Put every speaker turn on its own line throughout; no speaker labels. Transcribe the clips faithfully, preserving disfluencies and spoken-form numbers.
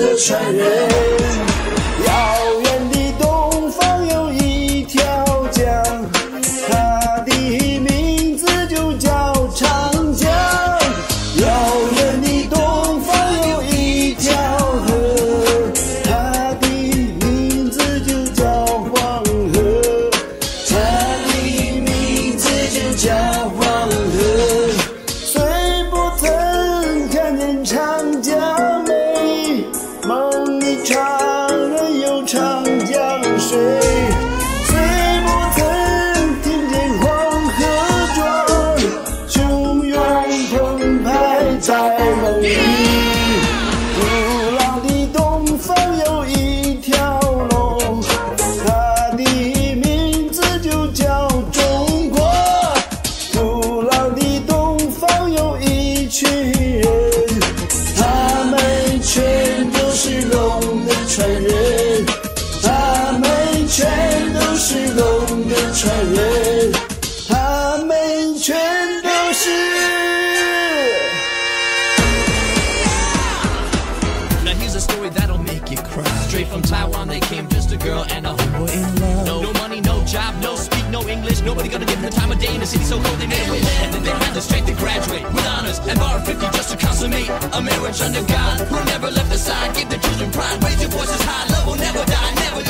的传人。遥远的东方有一条江，它的名字就叫长江。遥远的东方有一条河，它的名字就叫黄河，它的名字就叫黄河。虽不曾看见长江美，梦里常人有长江水。虽不曾听见黄河壮，汹涌澎湃在梦里。古老的东方有一条龙，它的名字就叫中国。古老的东方有一群人，他们全都是龙的传人，他们全都是龙的传人，他们全都是。
Now here's a story that'll make you cry. Straight from Taiwan, they came just a girl and a homeboy in love. No, no money, no job, no speak, no English. Nobody gonna give them the time of day in a city so cold they made a way. And then they had the strength to graduate with honors and bar fifty just to consummate a marriage under God, who never left aside. Give the children pride, raise your voices high, love will never die, never.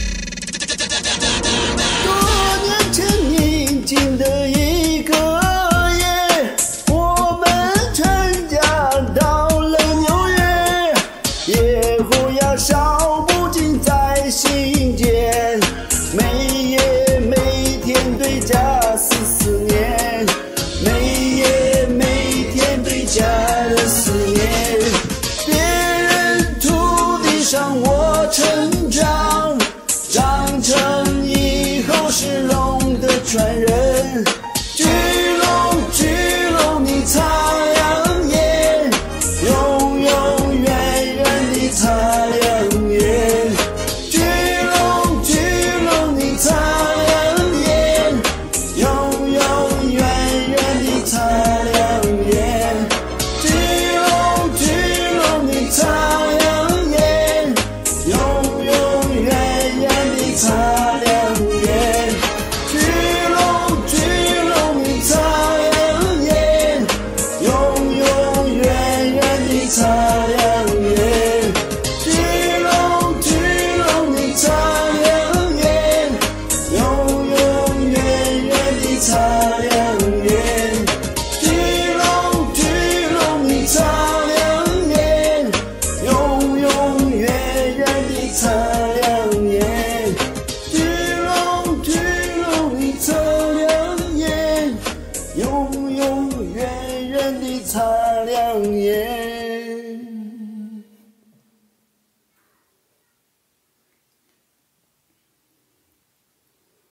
多年前宁静的一个夜，我们全家到了纽约，野火呀烧不尽在心间，每夜每天对家思思念，每夜每天对家的思念。别人土地上我成长，长成以后是龙的传人。巨龙巨龙你擦亮眼，永永远远地擦亮眼。巨龙巨龙你擦亮眼，永永远远地擦亮眼。巨龙巨龙你擦亮眼，永永远远地擦亮眼。巨龙巨龙你擦亮眼，永永远远地擦亮眼。巨龙巨龙你擦亮眼，永永远远地擦亮眼。巨龙巨龙你擦亮眼，永永远远地擦亮眼。巨龙巨龙你擦亮眼，永永远远地擦亮眼。